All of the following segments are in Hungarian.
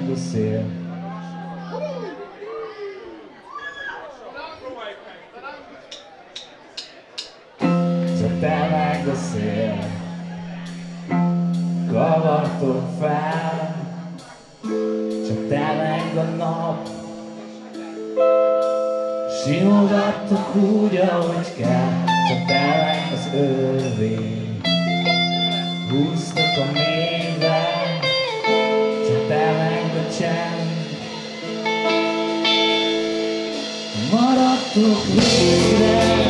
a szél. Csak te meg a szél. Kavartok fel, csak te meg a nap. Simogattok úgy, ahogy kell, csak te meg az örvény. Húztok a mélybe, csak te meg a csend. Maradtok végre.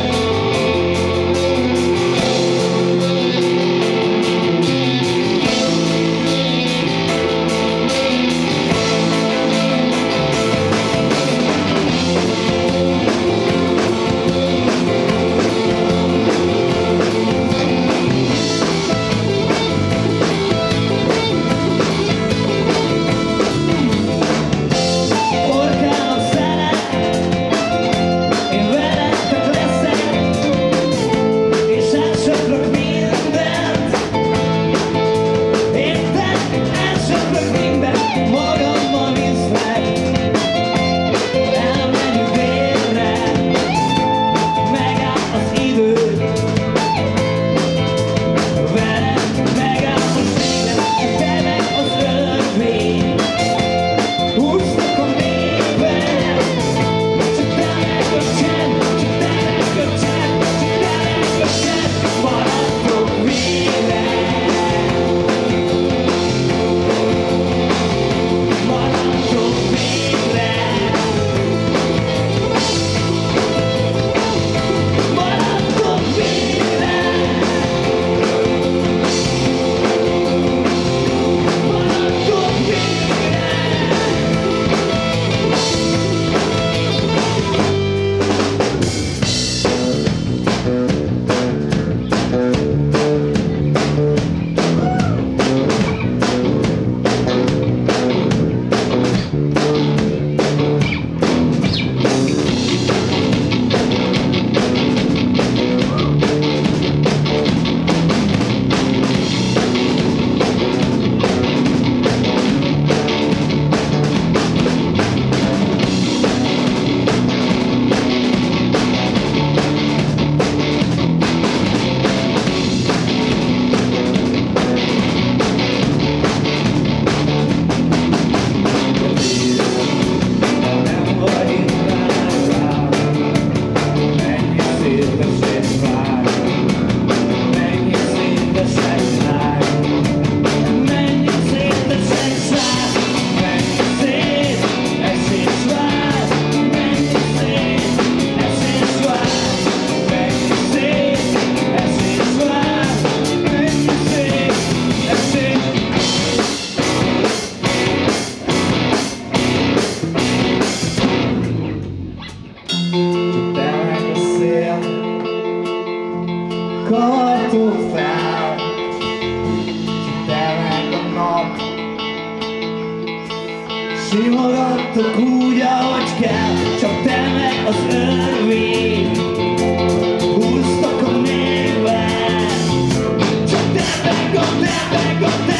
Kavartok fel, csak te meg a nap. Simogattok úgy, ahogy kell, csak te meg az örvény. Húztok a mélybe, csak te meg a